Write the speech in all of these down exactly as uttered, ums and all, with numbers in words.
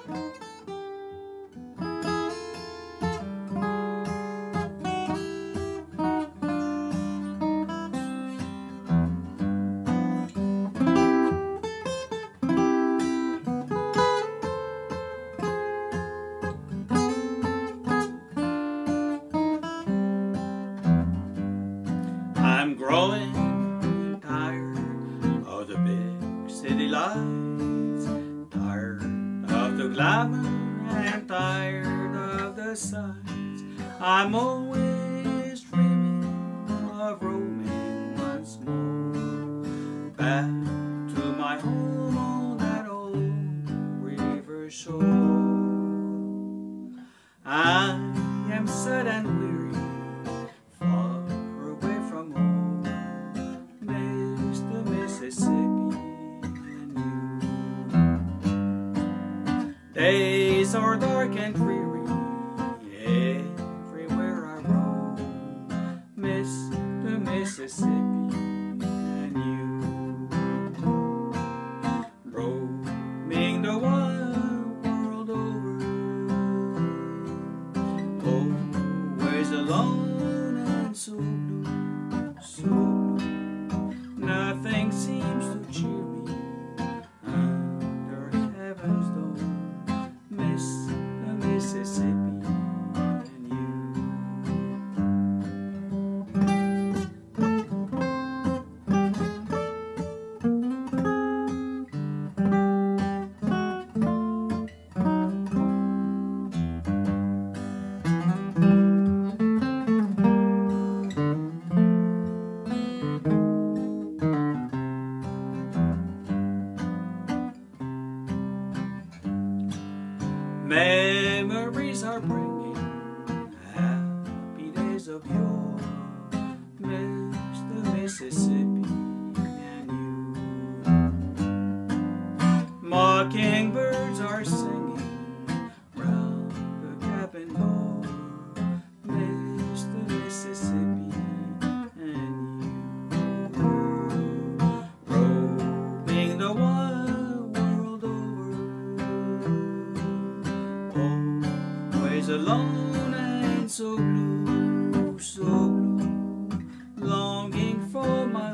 I'm growing tired of the big city lights, tired of the glamour and tired of the sights. I'm always dreaming of roaming once more back to my home on that old river shore. I am sad and weary, far away from home, miss the Mississippi and you. Days are dark and dreary, everywhere I roam, miss the Mississippi and you. Roaming the wide world over, always alone and so blue, so blue. Nothing seems to cheer me under heaven's dome, miss the Mississippi and you. Memories are bringing happy days of yore, miss the Mississippi and you. Mockingbirds are singing round the cabin door, miss the Mississippi and you. Roaming the wide world over, always alone and so blue, so blue, longing for my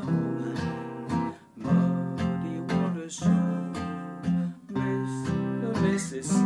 homeland, muddy waters show, miss the Mississippi.